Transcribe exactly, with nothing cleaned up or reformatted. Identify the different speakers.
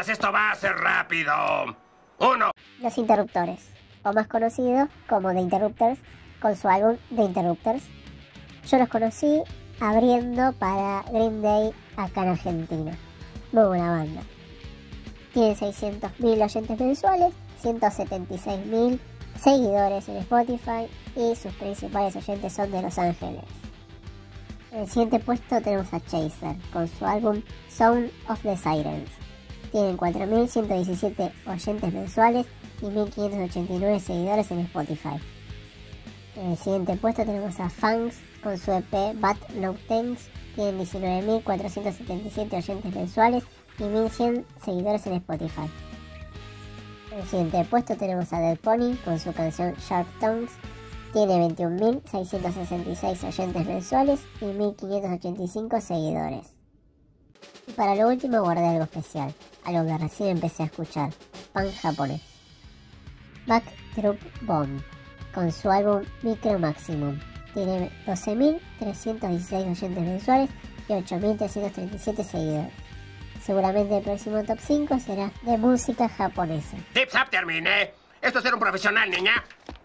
Speaker 1: chicas, esto va a ser rápido. Uno.
Speaker 2: Los Interruptores, o más conocidos como The Interrupters, con su álbum The Interrupters. Yo los conocí abriendo para Green Day acá en Argentina. Muy buena banda. Tienen seiscientos mil oyentes mensuales, ciento setenta y seis mil seguidores en Spotify y sus principales oyentes son de Los Ángeles. En el siguiente puesto tenemos a Chaser con su álbum Sound of the Sirens. Tienen cuatro mil ciento diecisiete oyentes mensuales y mil quinientos ochenta y nueve seguidores en Spotify. En el siguiente puesto tenemos a Fangs con su E P Bad No Thanks. Tienen diecinueve mil cuatrocientos setenta y siete oyentes mensuales y mil cien seguidores en Spotify. En el siguiente puesto tenemos a Dead Pony con su canción Sharp Tongues. Tiene veintiún mil seiscientos sesenta y seis oyentes mensuales y mil quinientos ochenta y cinco seguidores. Y para lo último guardé algo especial, algo que recién empecé a escuchar, punk japonés. Backdrop Bomb con su álbum Micro Maximum. Tiene doce mil trescientos dieciséis oyentes mensuales y ocho mil trescientos treinta y siete seguidores. Seguramente el próximo top cinco será de música japonesa.
Speaker 1: Tips up, terminé. Esto es ser un profesional, niña.